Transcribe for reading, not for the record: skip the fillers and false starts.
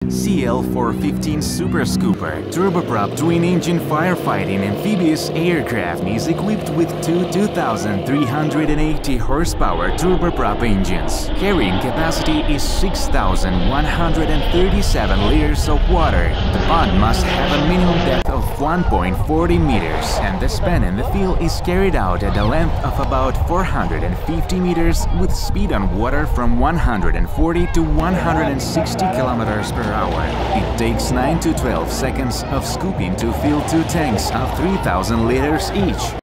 CL-415 Super Scooper turboprop twin-engine firefighting amphibious aircraft is equipped with two 2,380 horsepower turboprop engines. Carrying capacity is 6,137 liters of water. The pond must have a minimum depth of 1.40 meters, and the span in the field is carried out at a length of about 450 meters with speed on water from 140 to 160 kilometers per hour. It takes 9 to 12 seconds of scooping to fill two tanks of 3,000 liters each.